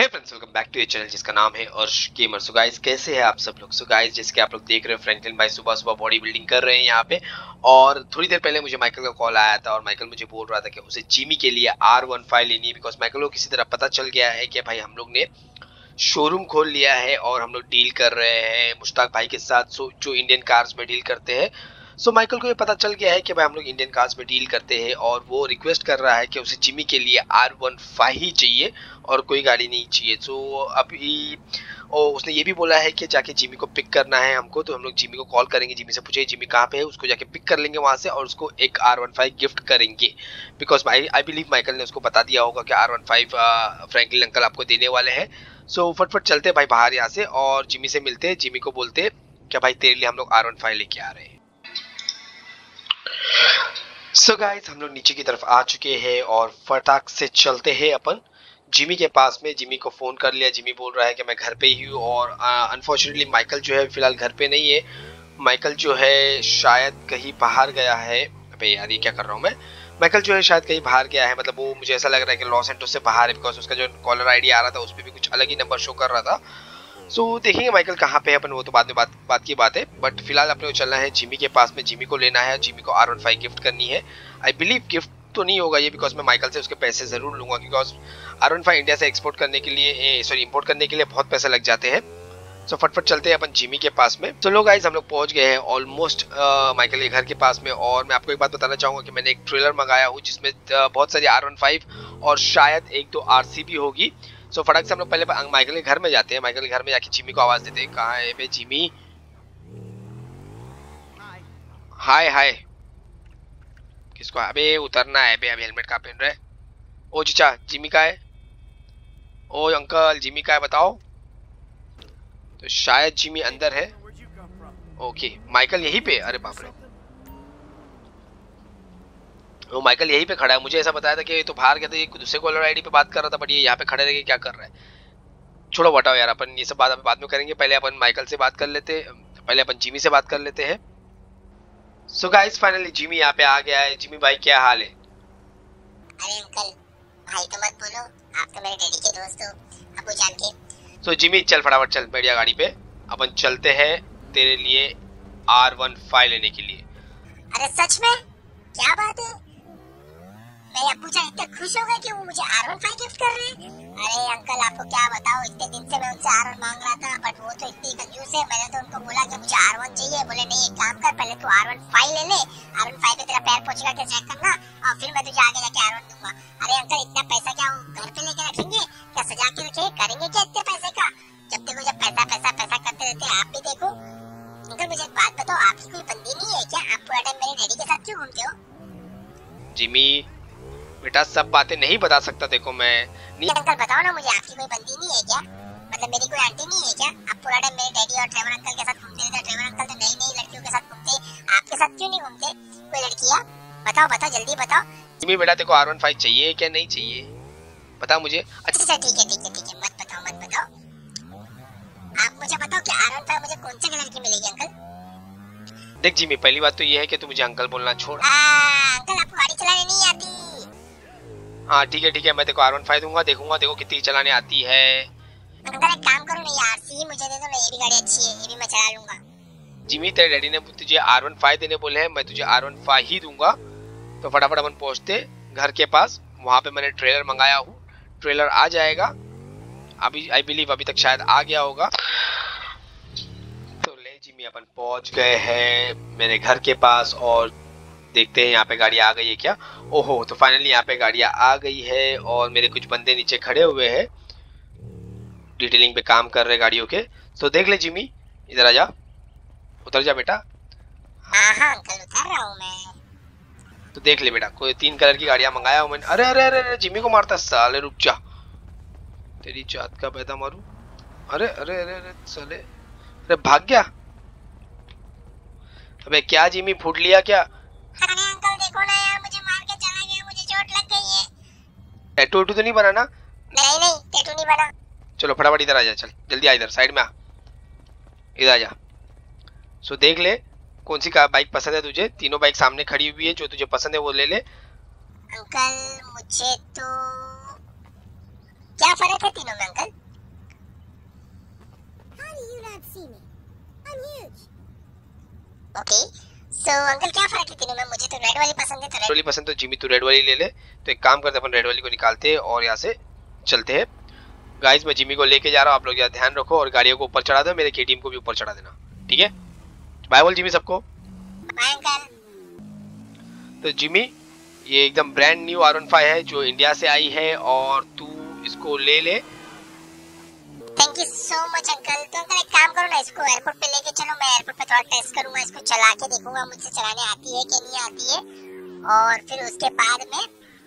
Hey friends, welcome back to ये channel जिसका नाम है अर्श गेमर। सो गाइस, कैसे हैं आप सब लोग? सो गाइस, जैसे कि आप लोग देख रहे हो, फ्रैंकलिन भाई सुबह सुबह बॉडी बिल्डिंग कर रहे हैं यहाँ पे। और थोड़ी देर पहले मुझे माइकल का कॉल आया था और माइकल मुझे बोल रहा था कि उसे जिमी के लिए R15 लेनी है, बिकॉज माइकल को किसी तरह पता चल गया है कि भाई हम लोग ने शोरूम खोल लिया है और हम लोग डील कर रहे हैं मुश्ताक भाई के साथ, जो इंडियन कार्स में डील करते हैं। सो माइकल को ये पता चल गया है कि भाई हम लोग इंडियन कार्स में डील करते हैं और वो रिक्वेस्ट कर रहा है कि उसे जिमी के लिए R15 ही चाहिए और कोई गाड़ी नहीं चाहिए। सो अभी उसने ये भी बोला है कि जाके जिमी को पिक करना है हमको, तो हम लोग जिमी को कॉल करेंगे, जिमी से पूछे जिमी कहाँ पे है, उसको जाके पिक कर लेंगे वहां से और उसको एक R15 गिफ्ट करेंगे। बिकॉज आई बिलीव माइकल ने उसको बता दिया होगा कि R15 फ्रैंकलिन अंकल आपको देने वाले हैं। सो फटफट चलते भाई बाहर यहाँ से और जिमी से मिलते, जिमी को बोलते क्या भाई तेरे लिए हम लोग R15 लेके आ रहे हैं। सो गाइस, हम लोग नीचे की तरफ आ चुके हैं और फटाक से चलते हैं अपन जिमी के पास में। जिमी को फोन कर लिया, जिमी बोल रहा है कि मैं घर पे ही हूँ और अनफॉर्चुनेटली माइकल जो है फिलहाल घर पे नहीं है। माइकल जो है शायद कहीं बाहर गया है। अबे यार, ये क्या कर रहा हूँ मैं? माइकल जो है शायद कहीं बाहर गया है, मतलब वो मुझे ऐसा लग रहा है कि लॉस एंटोस से बाहर है, बिकॉज उसका जो कॉलर आईडी आ रहा था उस पर भी कुछ अलग ही नंबर शो कर रहा था। सो देखेंगे माइकल कहाँ पे है अपन, वो तो बाद में बात की बात है। बट फिलहाल अपने को चलना है जिमी के पास में, जिमी को लेना है, जिमी को R15 गिफ्ट करनी है। आई बिलीव गिफ्ट तो नहीं होगा ये, बिकॉज मैं माइकल से उसके पैसे जरूर लूंगा, बिकॉज R15 इंडिया से एक्सपोर्ट करने के लिए इंपोर्ट करने के लिए बहुत पैसे लग जाते हैं। सो फटफट चलते हैं अपन जिमी के पास में। तो लोग गाइस, हम लोग पहुंच गए हैं ऑलमोस्ट माइकल के घर के पास में। और मैं आपको एक बात बताना चाहूंगा कि मैंने एक ट्रेलर मंगाया हूँ जिसमें बहुत सारी R15 और शायद एक दो RC भी होगी। सो फटाक से हम लोग पहले माइकल के घर में जाते हैं। माइकल के घर में जाके जिमी को आवाज देते हैं, कहाँ है बे जिमी? हाय हाय। किसको? अबे उतरना है बे, अभी हेलमेट कहाँ पहन रहा है? ओ जीचा, जिमी का है? ओ अंकल, जिमी का है बताओ? तो शायद जिमी अंदर है। ओके, माइकल यहीं पे? अरे बाप रे, वो माइकल यहीं पे खड़ा है। मुझे ऐसा बताया था कि ये तो बाहर गया था, ये दूसरे कॉलर आईडी पे बात कर रहा था, बट ये यहाँ पे खड़े रह के क्या कर रहा है? छोड़ो बताओ यार, अपन ये सब बात बाद में करेंगे, पहले अपन माइकल से बात कर लेते, पहले अपन जिमी से बात कर लेते हैं। सो गाइस, फाइनली जिमी यहाँ पे आ गया है। जिमी भाई, क्या हाल है? अरे अंकल, भाई तो मत बोलो, आप तो मेरे डैडी के दोस्त हो, अबू जान के। सो जिमी चल फटाफट चल, बैठ जा गाड़ी पे, अपन चलते हैं तेरे लिए R15 लेने के लिए। अरे सच में? क्या बात है? मेरे अब्बू जान इतने खुश हो गए कि वो मुझे R15 गिफ्ट कर रहे हैं। अरे अंकल, आपको क्या बताओ, इतने दिन से मैं उनसे R1 मांग रहा था, बट वो तो इतनी कंजूस है। मैंने तो उनको बोला कि मुझे R1 चाहिए, बोले नहीं, एक काम कर, पहले तू R15 ले ले, R15 पे तेरा पैर पोछेगा के चेक करना और फिर मैं तुझे आगे जाके R1 दूंगा। अरे अंकल, इतना पैसा क्या वो घर पे लेके रखेंगे क्या? सजा के रखे करेंगे क्या इतने पैसे का? जब देखो जब पैसा पैसा पैसा करते रहते हैं। आप भी देखो अंकल, मुझे एक बात बताओ, आपकी कोई बंदी नहीं है क्या? आप पूरा टाइम मेरे डैडी के साथ क्यों घूमते हो? जिमी बेटा, सब बातें नहीं बता सकता देखो मैं नहीं। अंकल बताओ ना मुझे, आपकी कोई बंदी नहीं है क्या? मतलब मेरी कोई आंटी नहीं है क्या? आप पूरा टाइम मेरे डैडी और ट्रेवर अंकल के साथ घूमते रहते हैं। ट्रेवर अंकल तो नई नई लड़कियों के साथ घूमते, आपके साथ क्यों नहीं घूमते? कोई लड़कियां बताओ बताओ, जल्दी बताओ। जिमी बेटा, देखो R15 चाहिए क्या नहीं चाहिए, बता मुझे। अच्छा ठीक है ठीक है ठीक है, मत बताओ। आप मुझे बताओ कि R15 मुझे कौन से कलर की मिलेगी अंकल? देख जिमी, पहली बात तो ये है कि तू मुझे अंकल बोलना छोड़। अंकल, आपको गाड़ी चलाने नहीं आती? हाँ ठीक है, मैं देखो R15 दूंगा, देखूंगा देखो कितनी चलाने आती है। अंकल एक काम करो ना, RC ही मुझे दे दो ना, ये भी गाड़ी अच्छी है, ये भी मैं चला लूंगा। जिमी, तेरे डैडी ने तुझे R15 देने बोले हैं, मैं तुझे R15 ही दूंगा। तो फटाफट अपन पहुंचते घर के पास, वहां पे मैंने ट्रेलर मंगाया हूँ, ट्रेलर आ जाएगा अभी, आई बिलीव अभी तक शायद आ गया होगा। तो ले जिमी, अपन पहुंच गए हैं मेरे घर के पास और देखते हैं यहाँ पे गाड़ी आ गई है क्या। ओहो, तो फाइनली यहाँ पे गाड़ियाँ आ गई है और मेरे कुछ बंदे नीचे खड़े हुए हैं, डिटेलिंग पे काम कर रहे गाड़ियों के। तो देख ले जिमी, इधर आ जा, उतर जा बेटा। हाँ अंकल, उतर रहा हूँ मैं। तो देख ले बेटा, कोई 3 कलर की गाड़ियां मंगाया हूं मैंने। अरे अरे अरे, जिमी को मारता साले, रुक जा, तेरी जात का पैदा मारू। अरे अरे अरे अरे साले, अरे भाग गया। अबे क्या जिमी, फूट लिया क्या? अरे अंकल देखो ना यार, मुझे मार के चला गया, मुझे चोट लग गई है। टैटू तो नहीं बना ना? नहीं, टैटू नहीं बना। चलो फटाफट इधर आ जा, चल जल्दी आ, इधर साइड में आ, इधर आ जा। सो देख ले कौन सी बाइक पसंद है तुझे, तीनों बाइक सामने खड़ी हुई है, जो तुझे पसंद है वो ले ले। अंकल मुझे तो क्या फर्क है तीनों में अंकल? सो अंकल क्या फर्क है तीनों में? मुझे तो रेड वाली पसंद है। तो रेड वाली पसंद तो जिमी तू रेड वाली ले ले। तो एक काम करते हैं, अपन रेड वाली को निकालते हैं और यहाँ से चलते हैं। गाइस मैं जिमी को लेके जा रहा हूँ, आप लोग ध्यान रखो और गाड़ियों को ऊपर चढ़ा दो, मेरे केटीएम को भी ऊपर चढ़ा देना, ठीक है? बाय बोल जिमी सबको। Bye uncle. तो जिमी ये एकदम ब्रांड न्यू R15 है जो इंडिया से आई है और तू इसको ले ले। Thank you so much uncle. तो अंकल एक काम करो ना, इसको एयरपोर्ट पे लेके चलो, मैं एयरपोर्ट पे थोड़ा टेस्ट करूंगा, इसको चला के देखूंगा मुझसे चलाने आती है कि नहीं आती है, और फिर उसके बाद में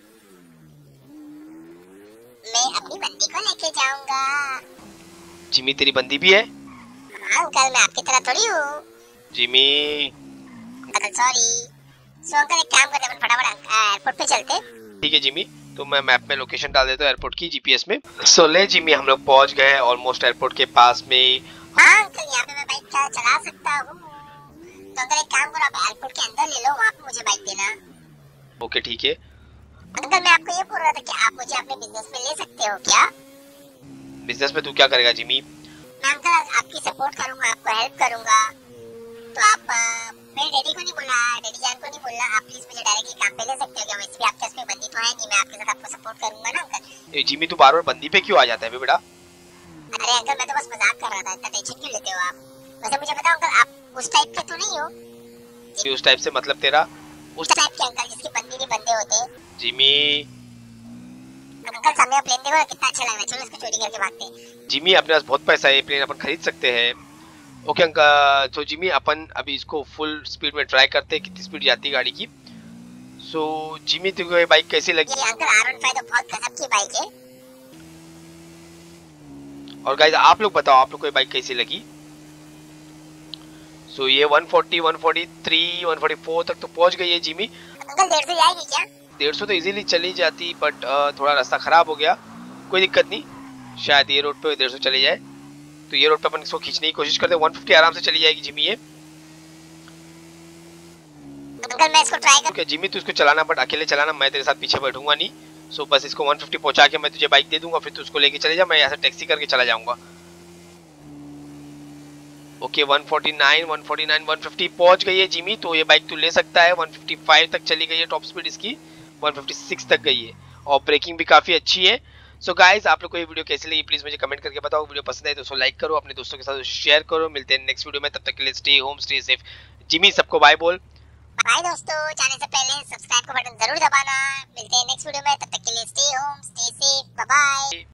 मैं अपनी बंदी को लेके जाऊंगा। जिमी तेरी बंदी भी है? हाँ अंकल, मैं आपकी तरह थोड़ी हूँ। Jimmy uncle sorry. So uncle एक काम करते हैं, फटाफट एयरपोर्ट पे चलते। ठीक है जिमी, तो मैं मैप में लोकेशन डाल देता हूँ एयरपोर्ट की जीपीएस में। सो ले जिमी हम लोग पहुंच गए ऑलमोस्ट एयरपोर्ट के पास में। हाँ अंकल यहाँ पे मैं बाइक चला सकता हूँ। तो अंकल एक काम करो, आप एयरपोर्ट के अंदर ले लो, वहाँ पे मुझे बाइक देना। ओके ठीक है। अंकल मैं आपको ये बोल रहा था कि आप मुझे अपने बिजनेस में ले सकते हो क्या? बिजनेस में तू क्या करेगा जिमी? मैं अंकल आपकी सपोर्ट करूंगा, आपको हेल्प करूंगा। तो आप मेरे डैडी को नहीं बोलना, डैडी जान को नहीं बोलना, आप प्लीज मुझे डायरेक्टली काम पे ले सकते हो क्या? वैसे भी आपके पास में बंदी तो है नहीं, मैं आपके साथ आपको सपोर्ट करूंगा ना अंकल। जिमी तू बार बार बंदी पे क्यों आ जाता है बेटा? अरे अंकल मैं तो बस मजाक कर रहा था, इतना टेंशन क्यों लेते हो आप? वैसे मुझे बताओ अंकल, आप उस टाइप के तो नहीं हो? उस टाइप से मतलब तेरा? उस टाइप के अंकल जिसकी बंदी नहीं बंदे होते। जिमी अंकल सामने प्लेन देखो कितना अच्छा लग रहा है, चलो इसको चोरी करके भागते हैं। जिमी अपने पास बहुत पैसा है, प्लेन अपन खरीद सकते हैं। ओके अंकल, तो जिमी अपन अभी इसको फुल स्पीड में ट्राई करते हैं कितनी स्पीड जाती है गाड़ी की। सो जिमी तुमको ये बाइक कैसी लगी? ये अंकल R15 तो बहुत गजब की बाइक है। और गाइस आप लोग बताओ आप लोग को ये बाइक कैसी लगी? सो ये 140, 143, 144 तक तो पहुंच गई है जिमी। अंकल 150 जाएगी क्या? 150 तो इजीली चली जाती, बट थोड़ा रास्ता खराब हो गया, कोई दिक्कत नहीं, शायद ये रोड पे 150 चली जाए। तो ये रोड पे अपन इसको खींचने की कोशिश करते हैं, 150 आराम से चली जाएगी जिमी ये। अंकल मैं इसको ट्राई कर जिमी तू इसको चलाना, बट अकेले चलाना, मैं तेरे साथ पीछे बैठूंगा नहीं। सो बस इसको 150 पहुंचा के मैं तुझे बाइक दे दूंगा, फिर तू उसको लेके चले जा, मैं यहाँ से टैक्सी करके चला जाऊंगा। ओके 149, 149, 150 पहुंच गई है जिमी, तो ये बाइक तू ले सकता है। 155 तक चली गई है टॉप स्पीड इसकी, 156 तक गई है और ब्रेकिंग भी काफी अच्छी है। सो गाइस आप लोग को ये वीडियो कैसी लगी प्लीज मुझे कमेंट करके बताओ। वीडियो पसंद है तो उसको लाइक करो, अपने दोस्तों के साथ शेयर करो। मिलते हैं नेक्स्ट वीडियो में, तब तक के लिए stay home stay safe. Jimmy सबको बाय बोल। बाय दोस्तों, जाने से पहले सब्सक्राइब का बटन जरूर दबाना। मिलते हैं नेक्स्ट वीडियो में, तब तक के लिए stay home stay safe, bye bye.